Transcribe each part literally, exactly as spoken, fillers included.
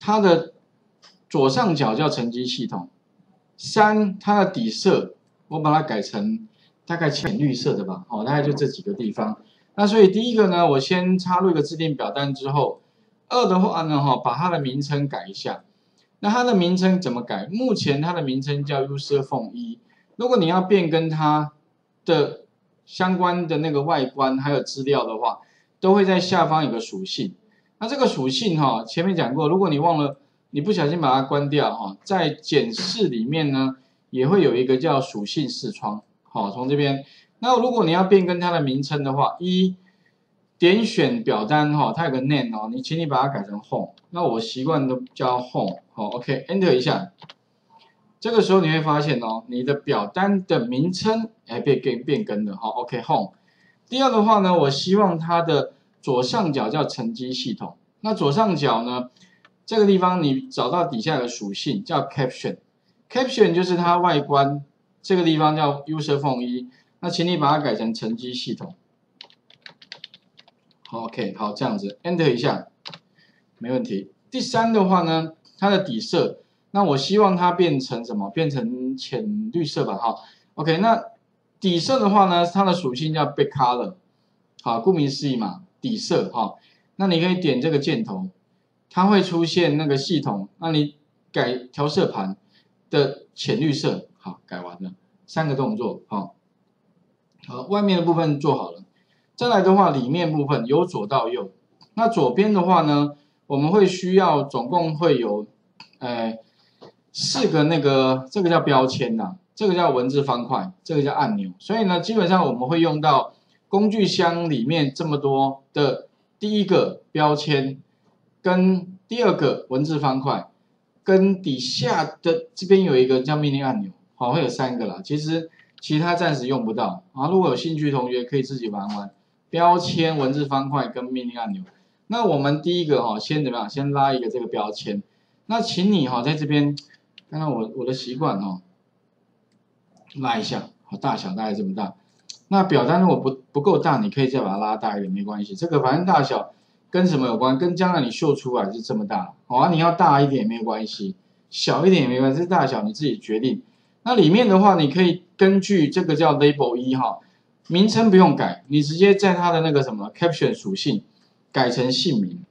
它的左上角叫成绩系统，三它的底色我把它改成大概浅绿色的吧，哦，大概就这几个地方。那所以第一个呢，我先插入一个自定表单之后，二的话呢，哈，把它的名称改一下。那它的名称怎么改？目前它的名称叫 userphone 一，如果你要变更它的相关的那个外观还有资料的话，都会在下方有个属性。那这个属性哈，前面讲过，如果你忘了，你不小心把它关掉哈，在检视里面呢，也会有一个叫属性视窗。好，从这边，那如果你要变更它的名称的话，一点选表单哈，它有个 name 哦，你请你把它改成 home。那我习惯都叫 home。好 ，OK，Enter 一下。这个时候你会发现哦，你的表单的名称哎被变变更了。好 ，OK，home。第二的话呢，我希望它的左上角叫成绩系统。那左上角呢，这个地方你找到底下有个属性叫 caption，caption 就是它外观，这个地方叫 userphone 一。那请你把它改成成绩系统。好 ，OK， 好，这样子 ，Enter 一下，没问题。第三的话呢，它的底色，那我希望它变成什么？变成浅绿色吧，哈。OK， 那底色的话呢，它的属性叫 backcolor， 好，顾名思义嘛，底色哈。那你可以点这个箭头，它会出现那个系统，那你改调色盘的浅绿色，好，改完了，三个动作，好，好，外面的部分做好了。再来的话，里面部分由左到右。那左边的话呢，我们会需要总共会有，呃，四个那个，这个叫标签呐、啊，这个叫文字方块，这个叫按钮。所以呢，基本上我们会用到工具箱里面这么多的第一个标签，跟第二个文字方块，跟底下的这边有一个叫命令按钮，好，会有三个啦。其实其他暂时用不到啊，如果有兴趣的同学可以自己玩玩。标签、文字方块跟命令按钮。那我们第一个哈，先怎么样？先拉一个这个标签。那请你哈在这边，看看我我的习惯哦，拉一下，好，大小大概这么大。那表单如果不不够大，你可以再把它拉大一点，没关系。这个反正大小跟什么有关？跟将来你秀出来是这么大，好啊，你要大一点也没有关系，小一点也没关系，这大小你自己决定。那里面的话，你可以根据这个叫 label 一哈。名称不用改，你直接在它的那个什么 caption 属性改成姓名。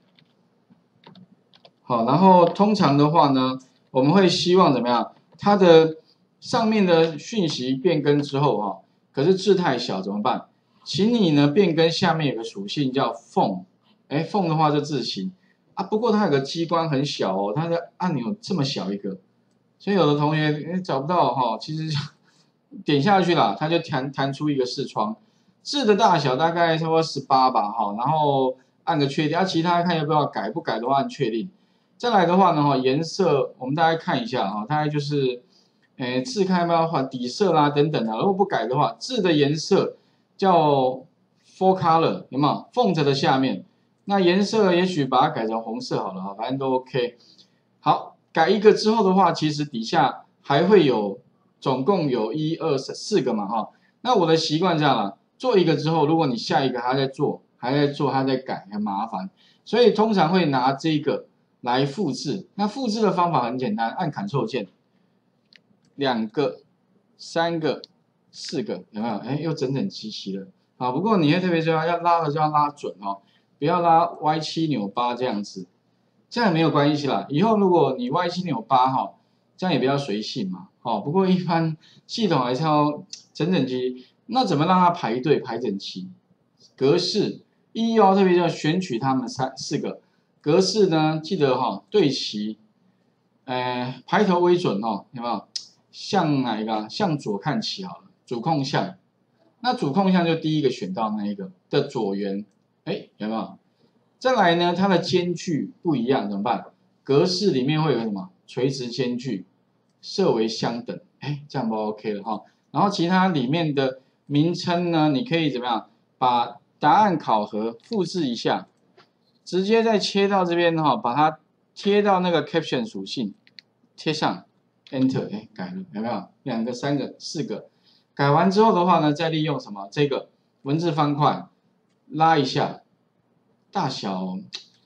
好，然后通常的话呢，我们会希望怎么样？它的上面的讯息变更之后哈，可是字太小怎么办？请你呢变更下面有个属性叫 font， 哎 font 的话就字形啊，不过它有个机关很小哦，它的按钮这么小一个，所以有的同学哎找不到哈，其实。点下去了，它就弹弹出一个视窗，字的大小大概差不多十八吧，哈，然后按个确定，啊，其他看要不要改，不改的话按确定。再来的话呢，哈，颜色我们大概看一下哈，大概就是，诶，字看要不要换底色啦等等的，如果不改的话，字的颜色叫 full color 有没有 ？font 的下面，那颜色也许把它改成红色好了哈，反正都 OK。好，改一个之后的话，其实底下还会有。总共有一二三四个嘛哈，那我的习惯这样了，做一个之后，如果你下一个还在做，还在做，还在改，很麻烦，所以通常会拿这个来复制。那复制的方法很简单，按 Ctrl 键，两个、三个、四个，有没有？哎，又整整齐齐了。好，不过你会特别注意，要拉的就要拉准哦，不要拉歪七扭八这样子，这样也没有关系啦。以后如果你歪七扭八哈。这样也比较随性嘛，哦，不过一般系统还是要整整齐。那怎么让它排队排整齐？格式一哦，特别要选取它们三四个格式呢，记得哈、哦、对齐，呃，排头为准哦，有没有？向哪一个？向左看齐好了，主控项。那主控项就第一个选到那一个的左缘，哎，有没有？再来呢，它的间距不一样怎么办？格式里面会有什么？垂直间距。设为相等，哎，这样不 OK 了哈。然后其他里面的名称呢，你可以怎么样？把答案考核复制一下，直接再切到这边哈，把它贴到那个 caption 属性，贴上 Enter， 哎，改了，有没有？两个、三个、四个，改完之后的话呢，再利用什么？这个文字方块拉一下，大小。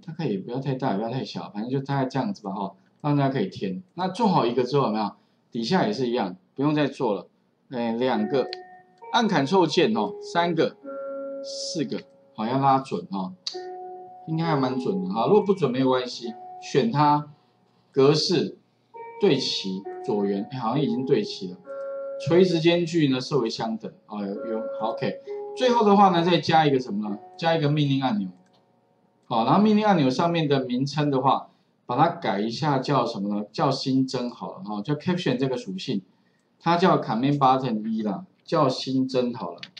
大概也不要太大，也不要太小，反正就大概这样子吧哈，让大家可以填。那做好一个之后有没有？底下也是一样，不用再做了。哎，两个，按 Ctrl 键哦，三个、四个，好要拉准哈，应该还蛮准的哈。如果不准没有关系，选它，格式对齐，左圆，哎，好像已经对齐了。垂直间距呢设为相等，啊、哦、有有好 OK。最后的话呢，再加一个什么呢？加一个命令按钮，好，然后命令按钮上面的名称的话，把它改一下叫什么呢？叫新增好了，哈，叫 Caption 这个属性，它叫 Command Button 一啦，叫新增好了。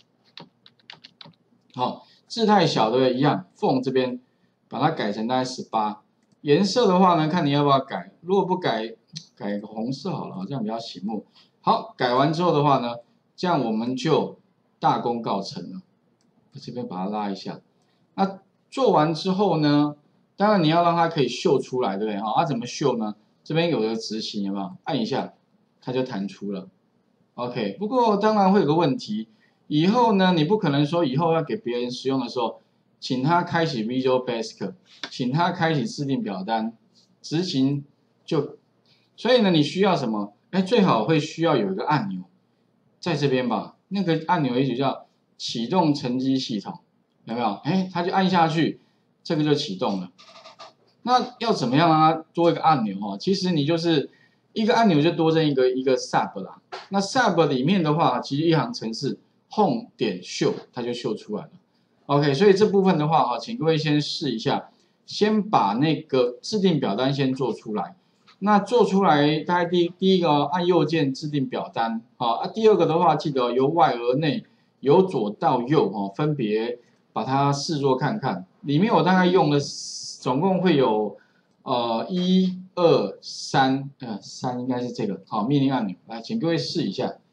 好，字太小的一样 ，Font 这边把它改成大概十八。颜色的话呢，看你要不要改，如果不改，改个红色好了，这样比较醒目。好，改完之后的话呢，这样我们就大功告成了。这边把它拉一下。那做完之后呢，当然你要让它可以秀出来，对不对？哈，它怎么秀呢？这边有个执行，有没有？按一下，它就弹出了。OK， 不过当然会有个问题，以后呢，你不可能说以后要给别人使用的时候，请他开启 Visual Basic， 请他开启自定表单，执行就，所以呢，你需要什么？哎，最好会需要有一个按钮，在这边吧，那个按钮也许叫启动成绩系统，有没有？哎，它就按下去，这个就启动了。那要怎么样让它多一个按钮哦？其实你就是一个按钮就多增一个一个 Sub 啦。那 Sub 里面的话，其实一行程式 Home 点秀，它就秀出来了。OK， 所以这部分的话哈，请各位先试一下，先把那个制定表单先做出来。那做出来，大概第第一个、哦、按右键制定表单，好啊。第二个的话，记得由外而内，由左到右哦，分别把它试做看看。里面我大概用了，总共会有呃一二三，呃三应该是这个好命令按钮，来，请各位试一下。